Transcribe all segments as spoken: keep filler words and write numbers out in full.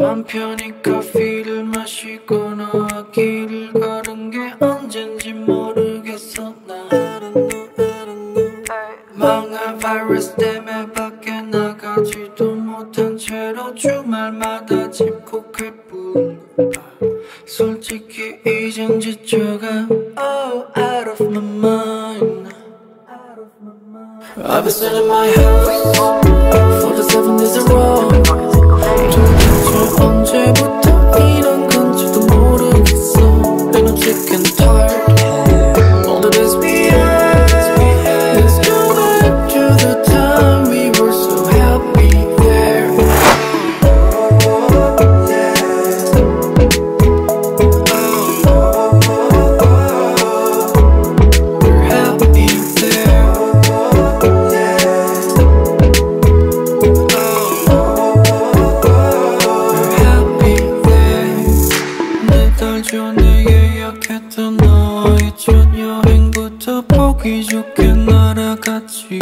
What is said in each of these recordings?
맘 편히 커피를 마시고 너와 길을 걸은 게 언젠지 모르겠어 난 망할 바이러스 때문에 밖에 나가지도 못한 채로 주말마다 집콕할 뿐 솔직히 이젠 지쳐가 Oh out of my mind I've been sitting in my house for the seven days in a row 도대체 언제부터 이런 건지도 모르겠어 And I'm sick and tired All the days we had Let's go back to the time we were so happy there We're happy there 전에 예약했던 너와의 첫 여행부터 보기 좋게 날아갔지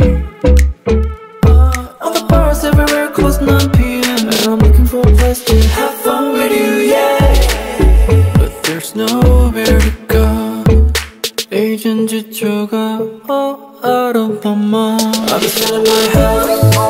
All the bars everywhere close nine p m And I'm looking for a place to have fun with you, yeah But there's nowhere to go 이젠 지쳐가, oh, out of my mind I've been sitting in my house